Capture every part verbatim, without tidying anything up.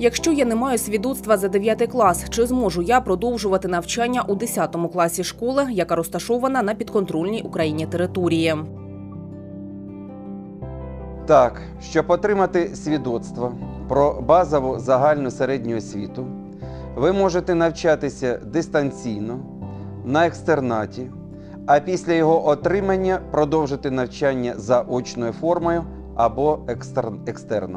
Якщо я не маю свідоцтва за дев'ятий клас, чи зможу я продовжувати навчання у десятому класі школи, яка розташована на підконтрольній Україні території? Так, щоб отримати свідоцтво про базову загальну середню освіту, ви можете навчатися дистанційно, на екстернаті, а після його отримання продовжити навчання за очною формою або екстер... екстерном.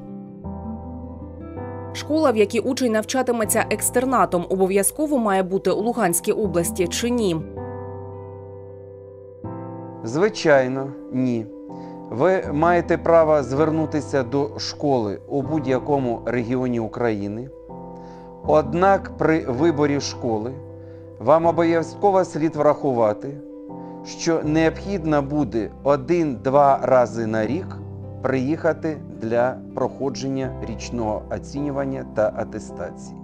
Школа, в якій учень навчатиметься екстернатом, обов'язково має бути у Луганській області чи ні? Звичайно, ні. Ви маєте право звернутися до школи у будь-якому регіоні України. Однак при виборі школи вам обов'язково слід врахувати, що необхідно буде один-два рази на рік приїхати для проходження річного оцінювання та атестації.